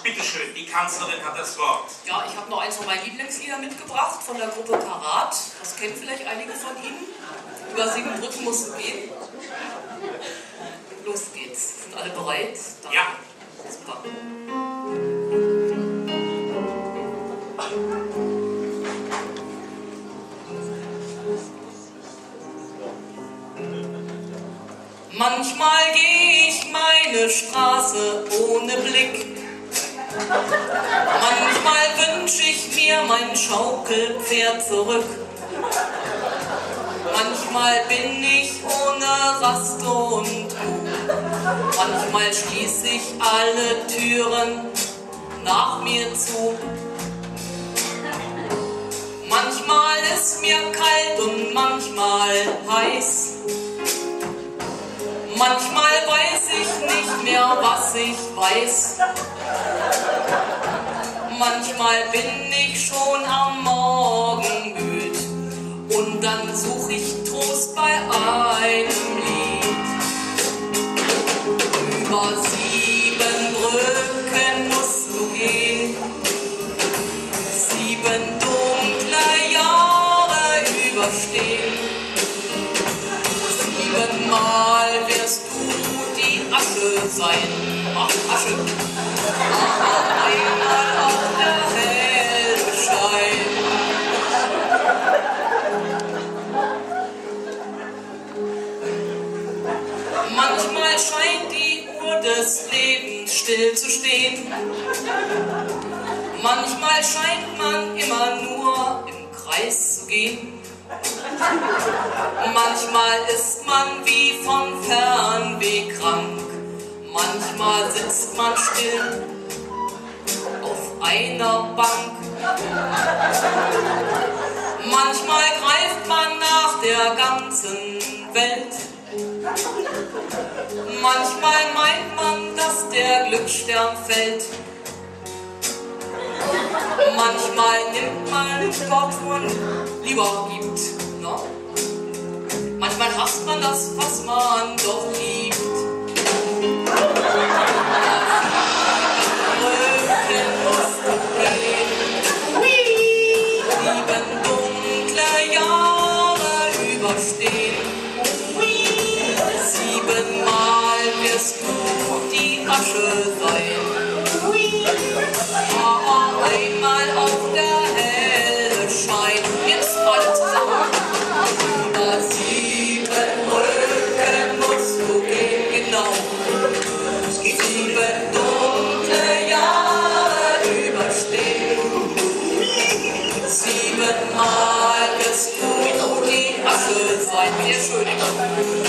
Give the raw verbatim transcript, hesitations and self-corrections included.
Bitte schön, die Kanzlerin hat das Wort. Ja, ich habe noch eins von meinen Lieblingslieder mitgebracht, von der Gruppe Karat. Das kennen vielleicht einige von Ihnen. Über sieben Brücken musst du gehen. Los geht's. Sind alle bereit? Danke. Ja. Super. Manchmal gehe ich meine Straße ohne Blick. Manchmal wünsche ich mir mein Schaukelpferd zurück. Manchmal bin ich ohne Rast und Ruhe. Manchmal schließe ich alle Türen nach mir zu. Manchmal ist mir kalt und manchmal heiß. Manchmal weiß ich nicht mehr, was ich weiß. Manchmal bin ich schon am Morgen müd und dann suche ich Trost bei einem Lied. Über sieben Brücken musst du gehen, sieben dunkle Jahre überstehen. Siebenmal wirst du die Asche sein. Ach, Asche. Aber einmal auf der helle Schein. Manchmal scheint die Uhr des Lebens still zu stehen. Manchmal scheint man immer nur im Kreis zu gehen. Manchmal ist man wie von Fernweh krank, manchmal sitzt man still auf einer Bank. Manchmal greift man nach der ganzen Welt. Manchmal meint man, dass der Glücksstern fällt. Manchmal nimmt man dort, wo man lieber gibt. No? Manchmal hasst man das, was man doch liebt. Brücken musst du gehen. Sieben dunkle Jahre überstehen. Siebenmal wirst du die Asche sein. Aber einmal auf der helle Schein. Jetzt alle zusammen. Über sieben Brücken musst du gehen, genau. Sieben dunkle Jahre überstehen. Siebenmal wirst du die Asche sein. Sehr schön.